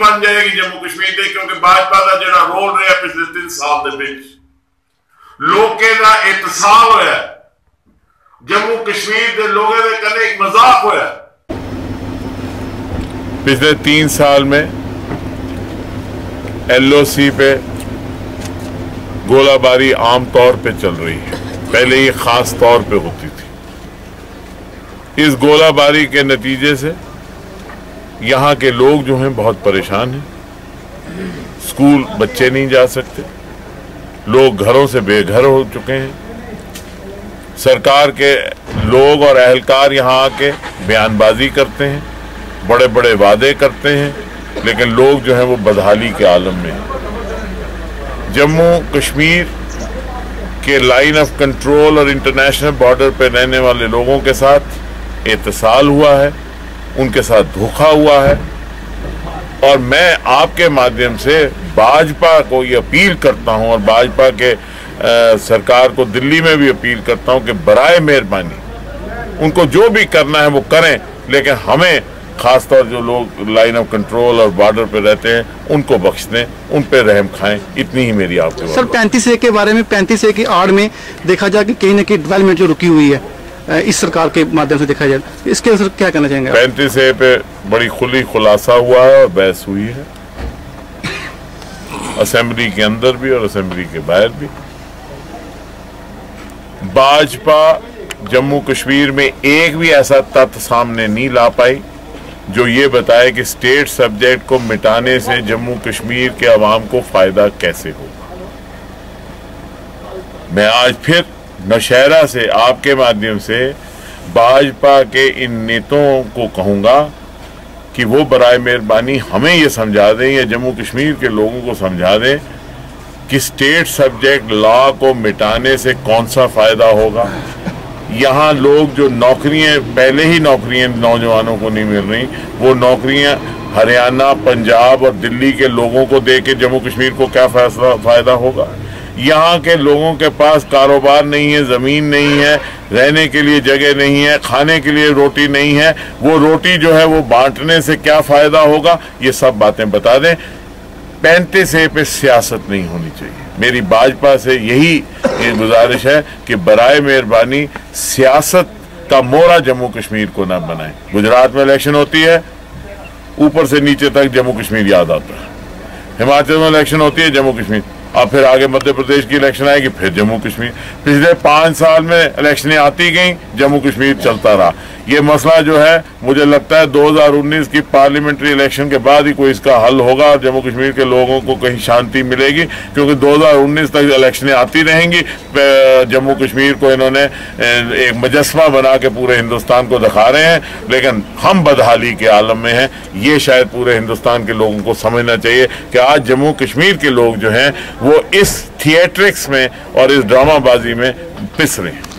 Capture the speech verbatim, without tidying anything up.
बन जाएगी जम्मू कश्मीर के, क्योंकि भाजपा का जो रोल रहा पिछले तीन साल के लोगों का इत्तेसाल होया, जम्मू कश्मीर के लोगों के कने एक मजाक होया। पिछले तीन साल में एलओसी पे गोलाबारी आम तौर पे चल रही है, पहले ये खास तौर पे होती थी। इस गोलाबारी के नतीजे से यहाँ के लोग जो हैं बहुत परेशान हैं। स्कूल बच्चे नहीं जा सकते, लोग घरों से बेघर हो चुके हैं। सरकार के लोग और एहलकार यहाँ आके बयानबाजी करते हैं, बड़े बड़े वादे करते हैं, लेकिन लोग जो हैं वो बदहाली के आलम में हैं। जम्मू कश्मीर के लाइन ऑफ कंट्रोल और इंटरनेशनल बॉर्डर पर रहने वाले लोगों के साथ इत्तेसाल हुआ है, उनके साथ धोखा हुआ है। और मैं आपके माध्यम से भाजपा को ये अपील करता हूं और भाजपा के आ, सरकार को दिल्ली में भी अपील करता हूं कि बराए मेहरबानी उनको जो भी करना है वो करें, लेकिन हमें खासतौर जो लोग लाइन ऑफ कंट्रोल और बॉर्डर पे रहते हैं उनको बख्श दें, उन पे रहम खाएं। इतनी ही मेरी आपको सर पैंतीस ए के बारे में, पैंतीस ए की आड़ में देखा जाए कि कहीं ना कहीं डेवलपमेंट जो रुकी हुई है इस सरकार के माध्यम से देखा जाए, इसके अंदर क्या कहना चाहेंगे? पैंतीस ए पे बड़ी खुली खुलासा हुआ है और बहस हुई है, असेंबली के अंदर भी और असेंबली के बाहर भी। भाजपा जम्मू कश्मीर में एक भी ऐसा तथ्य सामने नहीं ला पाई जो ये बताए कि स्टेट सब्जेक्ट को मिटाने से जम्मू कश्मीर के अवाम को फायदा कैसे होगा। मैं आज फिर नौशहरा से आपके माध्यम से भाजपा के इन नेताओं को कहूंगा कि वो बराए मेहरबानी हमें ये समझा दें या जम्मू कश्मीर के लोगों को समझा दें कि स्टेट सब्जेक्ट लॉ को मिटाने से कौन सा फायदा होगा। यहाँ लोग जो नौकरियां, पहले ही नौकरियां नौजवानों को नहीं मिल रही, वो नौकरियां हरियाणा, पंजाब और दिल्ली के लोगों को दे के जम्मू कश्मीर को क्या फैसला फायदा होगा। यहाँ के लोगों के पास कारोबार नहीं है, ज़मीन नहीं है, रहने के लिए जगह नहीं है, खाने के लिए रोटी नहीं है, वो रोटी जो है वो बांटने से क्या फ़ायदा होगा, ये सब बातें बता दें। पैंतीस ए पे सियासत नहीं होनी चाहिए। मेरी भाजपा से यही गुजारिश है कि बराए मेहरबानी सियासत का मोहरा जम्मू कश्मीर को ना बनाए। गुजरात में इलेक्शन होती है, ऊपर से नीचे तक जम्मू कश्मीर याद आता है। हिमाचल में इलेक्शन होती है, जम्मू कश्मीर, अब फिर आगे मध्य प्रदेश की इलेक्शन आएगी, फिर जम्मू कश्मीर। पिछले पांच साल में इलेक्शनें आती गई, जम्मू कश्मीर चलता रहा। ये मसला जो है मुझे लगता है दो हज़ार उन्नीस की पार्लियामेंट्री इलेक्शन के बाद ही कोई इसका हल होगा और जम्मू कश्मीर के लोगों को कहीं शांति मिलेगी, क्योंकि दो हज़ार उन्नीस तक इलेक्शनें आती रहेंगी। जम्मू कश्मीर को इन्होंने एक मुजस्मा बना के पूरे हिंदुस्तान को दिखा रहे हैं, लेकिन हम बदहाली के आलम में हैं। ये शायद पूरे हिंदुस्तान के लोगों को समझना चाहिए कि आज जम्मू कश्मीर के लोग जो हैं वो इस थिएट्रिक्स में और इस ड्रामाबाजी में पिस रहे हैं।